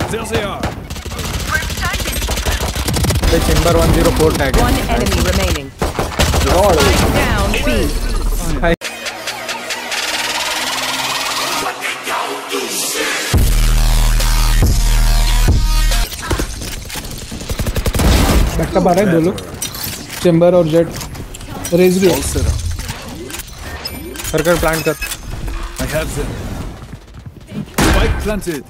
There they are. The chamber 104 tag. One enemy remaining. Spike down B. Hi. Backup आ रहा है दो लोग चेंबर और जेट रेज भी All set up. कर प्लांट कर I have them. Spike planted.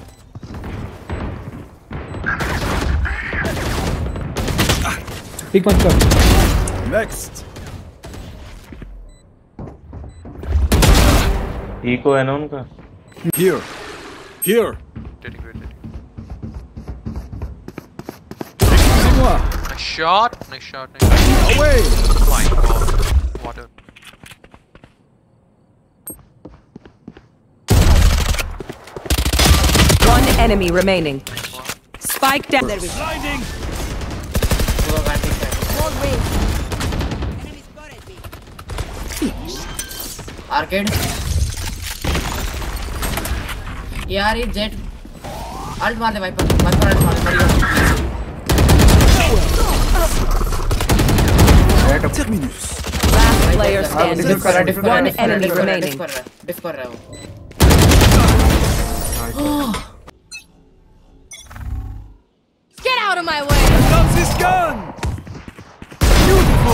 Pick मत कर Next. इको है ना उनका Here. Here. Moi. Nice shot. Nice shot. Away. My God. Water. One enemy remaining. Spike down. Blinding. Arcade यार ये जेट अल्ट मार दे वाइपर अल्ट मार दे Terminus. Last player standing. One enemy remaining. डिफ कर रहा है वो Get out of my way! Comes this gun. Beautiful.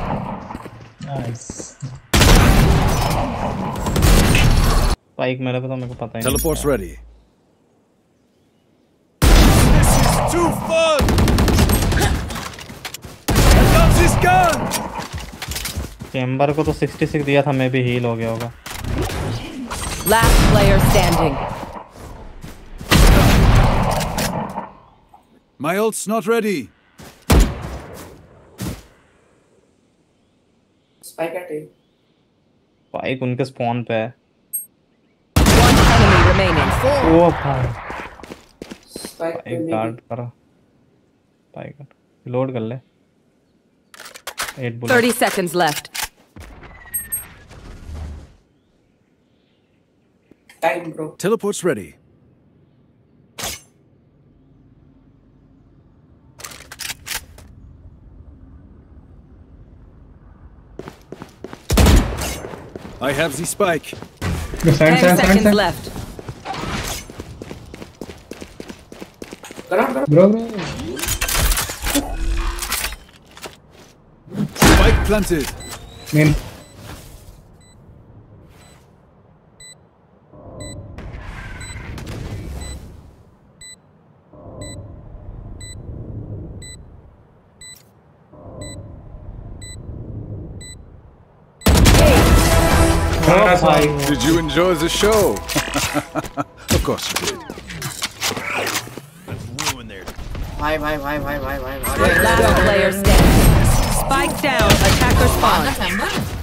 Spike मेरे पे तो मेरे को पता ही नहीं Teleport's ready. This is too fun. Here comes this gun. Chamber को तो 66 दिया था मैं भी हील हो गया होगा Last player standing. My ult's not ready. Spike उनके स्पॉन पे है One enemy remaining. ओ भाई स्पाइक गार्ड कर स्पाइक लोड कर ले 8 bullet 30 seconds left. Time bro Teleport's ready. I have the spike. 10 seconds left. Bro Spike planted. मेन Did you enjoy the show? Of course you did. भाई Last player standing. Spike down. Attacker spawn.